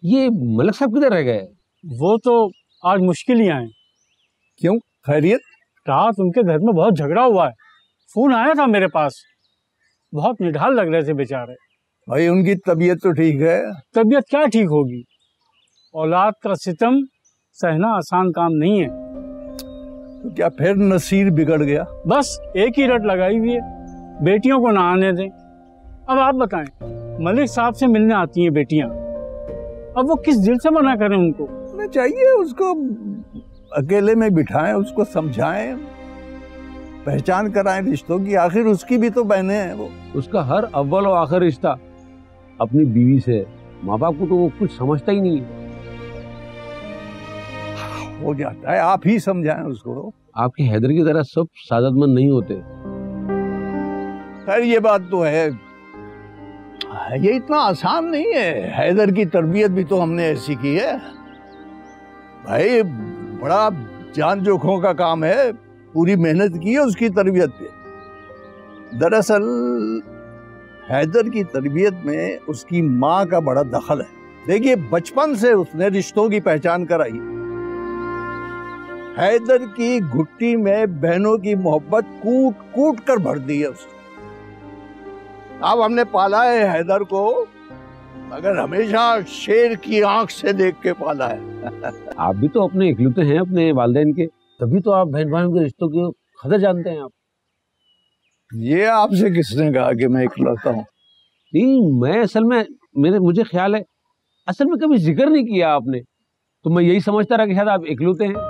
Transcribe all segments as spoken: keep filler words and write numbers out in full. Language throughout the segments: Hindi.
ये मलिक साहब किधर रह गए? वो तो आज मुश्किल ही आए। क्यों, खैरियत? रात उनके घर में बहुत झगड़ा हुआ है। फोन आया था मेरे पास, बहुत निढाल लग रहे थे बेचारे। भाई उनकी तबीयत तो ठीक है? तबीयत क्या ठीक होगी, औलाद का सितम सहना आसान काम नहीं है। तो क्या फिर नसीर बिगड़ गया? बस एक ही रट लगाई हुई है, बेटियों को ना आने दें। अब आप बताएं, मलिक साहब से मिलने आती हैं बेटियां, अब वो किस दिल से मना करें उनको? नहीं चाहिए, उसको अकेले में बिठाएं, उसको समझाएं, पहचान कराएं रिश्तों की। आखिर उसकी भी तो बहनें हैं वो। उसका हर अव्वल और आखिर रिश्ता अपनी बीवी से, माँ बाप को तो वो कुछ समझता ही नहीं है। हो जाता है, आप ही समझाएं उसको। आपके हैदर की तरह सब सादतमंद नहीं होते। खैर ये बात तो है, ये इतना आसान नहीं है। हैदर की तरबियत भी तो हमने ऐसी की है भाई, बड़ा जान जोखों का काम है, पूरी मेहनत की है उसकी तरबियत पे। दरअसल हैदर की तरबियत में उसकी माँ का बड़ा दखल है। देखिए बचपन से उसने रिश्तों की पहचान कराई। हैदर की घुट्टी में बहनों की मोहब्बत कूट कूट कर भर दी है उसने। अब हमने पाला है हैदर को, मगर हमेशा शेर की आंख से देख के पाला है। आप भी तो अपने इकलौते हैं अपने वालिदैन के, तभी तो आप बहन भाइयों के रिश्तों की कदर जानते हैं आप। ये आपसे किसने कहा कि मैं इकलौता हूँ? नहीं, मैं असल में मेरे मुझे ख्याल है असल में कभी जिक्र नहीं किया आपने, तो मैं यही समझता रहा कि शायद आप इकलौते हैं।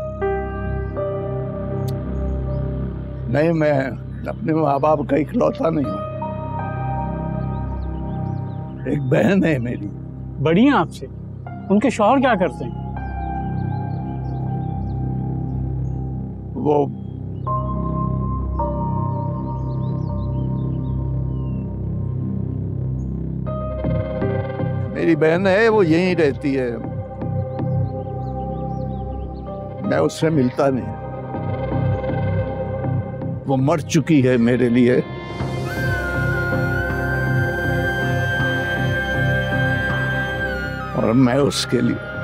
नहीं, मैं अपने माँ बाप का इकलौता नहीं हूँ, एक बहन है मेरी। बड़ी हैं आपसे, उनके शौहर क्या करते हैं? वो मेरी बहन है, वो यहीं रहती है, मैं उससे मिलता नहीं। वो मर चुकी है मेरे लिए, और मैं उसके लिए।